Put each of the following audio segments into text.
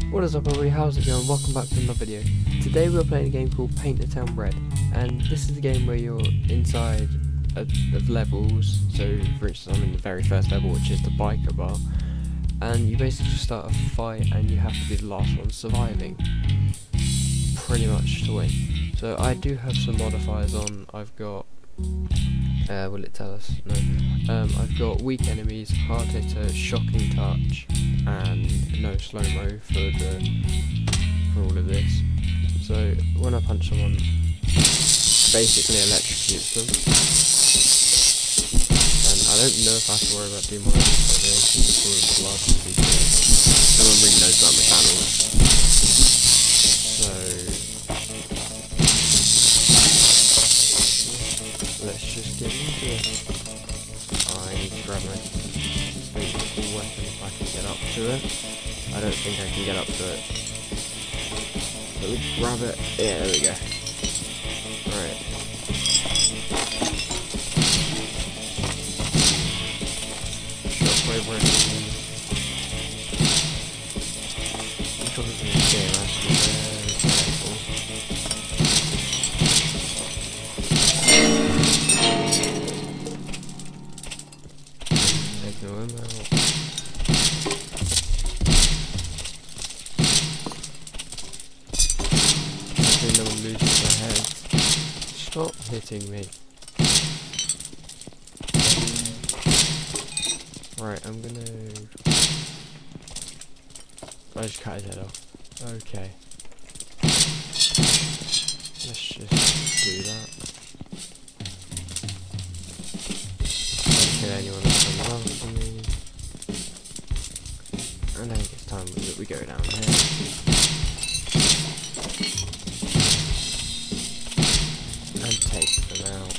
What is up everybody, how's it going? Welcome back to another video. Today we're playing a game called Paint the Town Red, and this is a game where you're inside of levels. So for instance, I'm in the very first level, which is the biker bar, and you basically just start a fight and you have to be the last one surviving pretty much to win. So I do have some modifiers on. I've got will it tell us? No. I've got weak enemies, hard hitter, shocking touch, and no slow-mo for all of this. So when I punch someone, basically electrocutes them. And I don't know if I have to worry about demonetization before the blood because no one really knows about mechanics. So let's just get into it. I need to grab my faithful weapon if I can get up to it. I don't think I can get up to it. Let me grab it. Yeah, there we go. Alright. Shockwave ready. Because of this game, I have to be very careful. Taking him out. No one loses their head. Stop hitting me. Right, I'm gonna... I just cut his head off. Okay. Let's just do that. Don't kill anyone that comes after me. And I think it's time that we go down here. Take them out.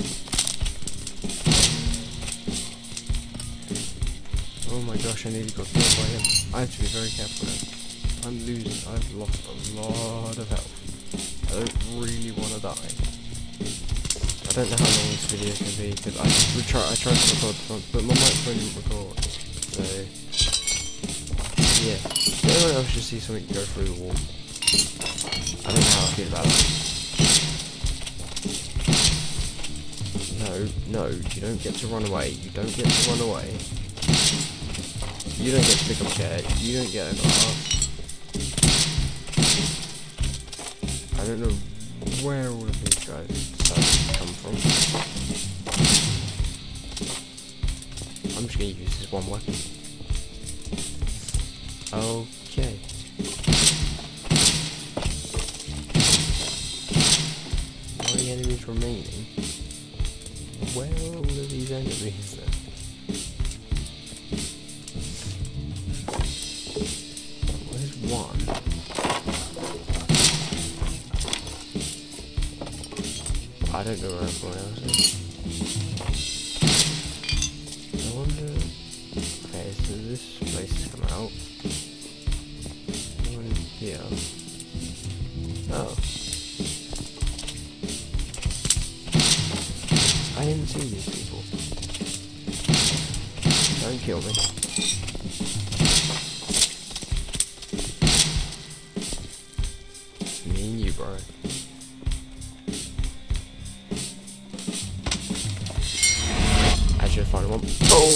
Oh my gosh, I nearly got killed by him. I have to be very careful now. I've lost a lot of health. I don't really want to die. I don't know how long this video can be because I tried to record this once, but my microphone didn't record. So yeah. If anyone else should see something go through the wall, I don't know how I feel about that. No, you don't get to run away. You don't get to run away. You don't get to pick up a chair. You don't get a glass. I don't know where all of these guys decided to come from. I'm just going to use this one weapon. Okay. How many enemies remaining? Where are all of these enemies then? Where's one? I don't know where everyone else is. I wonder... Okay, so this place has come out. One here. Oh. I didn't see these people. Don't kill me. It's me and you, bro. Actually, I found one. Oh!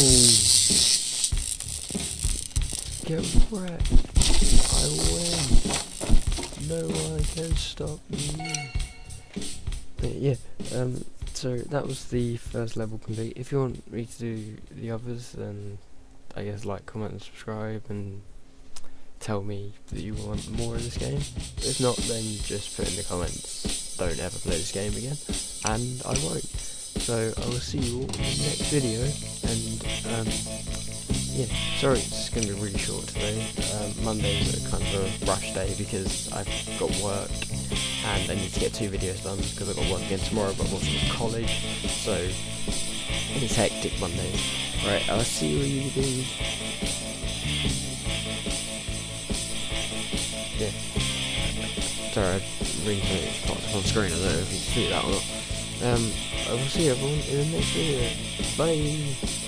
Get wrecked. I win. No one can stop me. But yeah, so that was the first level complete. If you want me to do the others, then I guess like, comment and subscribe and tell me that you want more of this game. If not, then just put in the comments, don't ever play this game again, and I won't. So I will see you all in the next video, and yeah, sorry it's going to be really short today. Monday's a kind of a rush day because I've got work and I need to get 2 videos done because I've got work again tomorrow, but I'm also in college, so it's hectic Mondays. Right, I'll see what you do. Yeah. Sorry, I'm reading something that popped up on screen, I don't know if you can see that or not. I will see everyone in the next video. Bye!